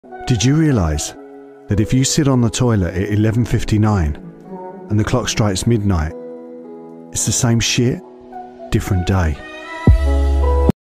Did you realise that if you sit on the toilet at 11:59 and the clock strikes midnight, it's the same shit, different day?